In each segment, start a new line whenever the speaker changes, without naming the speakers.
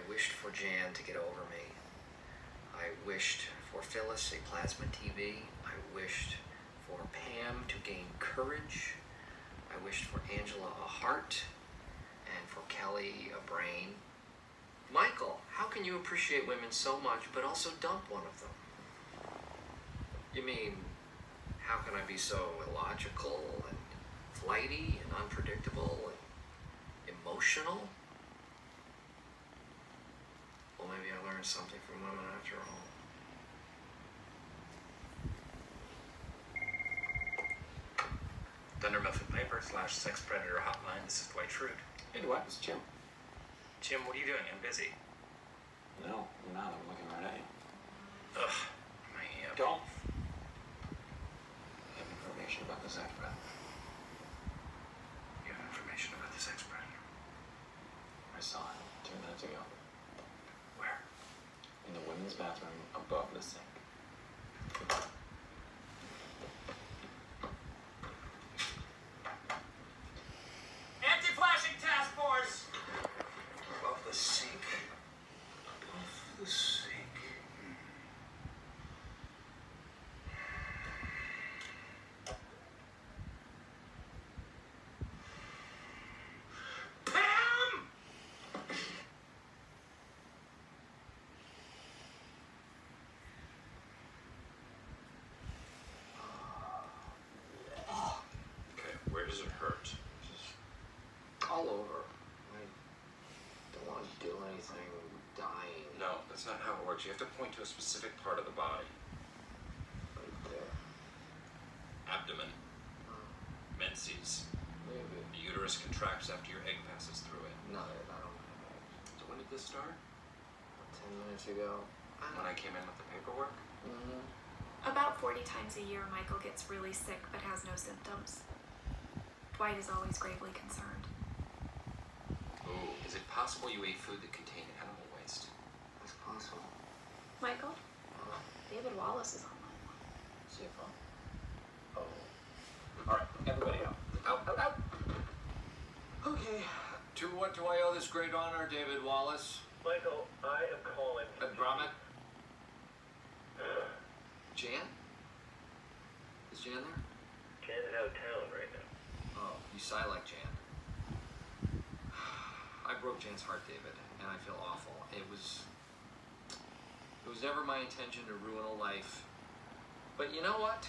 wished for Jan to get over me. I wished for Phyllis a plasma TV. I wished for Pam to gain courage. I wished for Angela a heart, and for Kelly a brain. Michael, how can you appreciate women so much but also dump one of them? You mean, how can I be so illogical and flighty and unpredictable and emotional? Well, maybe I learned something from women after all.
Thunder Muffin Piper / Sex Predator Hotline. This is Dwight Schrute.
Hey, Dwight, it's Jim.
Jim, what are you doing? I'm busy.
No, I'm not. I'm looking right at you.
Ugh, my
Don't. I have information about the sex predator.
You have information about the sex predator?
I saw it 2 minutes ago.
Where?
In the women's bathroom above the sink.
Anti-flashing task force!
Above the sink. Above the sink.
Pam! Okay, where does it hurt?
All over. I don't want to do anything. I'm dying.
No, that's not how it works. You have to point to a specific part of the body.
Right there.
Abdomen. Menses.
Maybe.
The uterus contracts after your egg passes through it.
No, I don't have it.
So when did this start?
10 minutes ago.
When I came in with the paperwork?
Mm-hmm.
About 40 times a year, Michael gets really sick but has no symptoms. Dwight is always gravely concerned.
Ooh, is it possible you ate food that contained animal waste?
It's possible.
Michael? David Wallace is on line 1.
CFO.
Oh. All right, everybody out.
Out, out, out. Okay. To what do I owe this great honor, David Wallace?
Michael, I am calling.
Gromit? Jan? Is Jan there?
Jan's out of town right now.
Oh, you sigh like Jan. I broke Jan's heart, David, and I feel awful. It was never my intention to ruin a life. But you know what?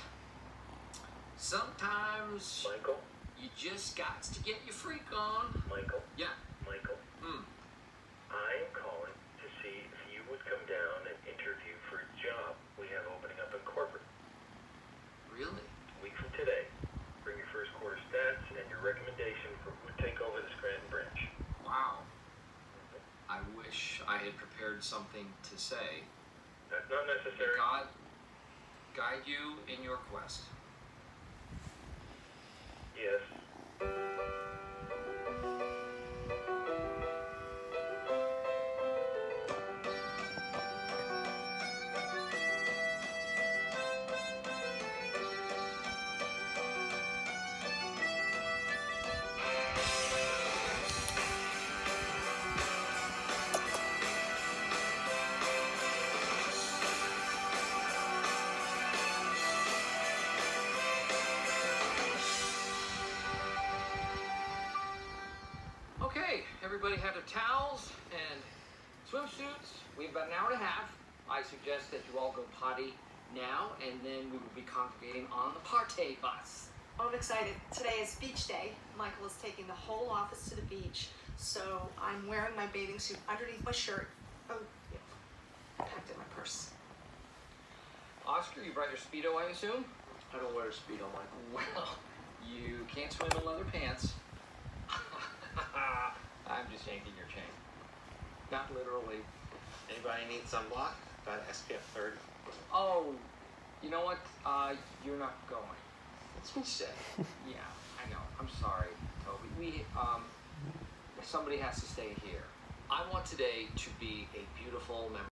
Sometimes
Michael?
you just got to get your freak on.
Michael?
Yeah.
Michael? I am calling to see if you would come down and interview for a job we have opening up in corporate.
Really?
A week from today. Bring your first quarter stats and your recommendation for who would take over the Scranton branch.
Wow. I wish I had prepared something to say.
That's not necessary.
God guide you in your quest.
Yes.
Okay, everybody have their towels and swimsuits. We have about an hour and a half. I suggest that you all go potty now, and then we will be congregating on the party bus.
Oh, I'm excited. Today is beach day. Michael is taking the whole office to the beach, so I'm wearing my bathing suit underneath my shirt. Oh, yeah. Packed in my purse.
Oscar, you brought your Speedo, I assume?
I don't wear a Speedo, Michael.
Well, you can't swim in leather pants. I'm just yanking your chain. Not literally.
Anybody need sunblock? Got SPF 30.
Oh, you know what? You're not going.
That's what you said.
Yeah, I know. I'm sorry, Toby. Somebody has to stay here. I want today to be a beautiful memory.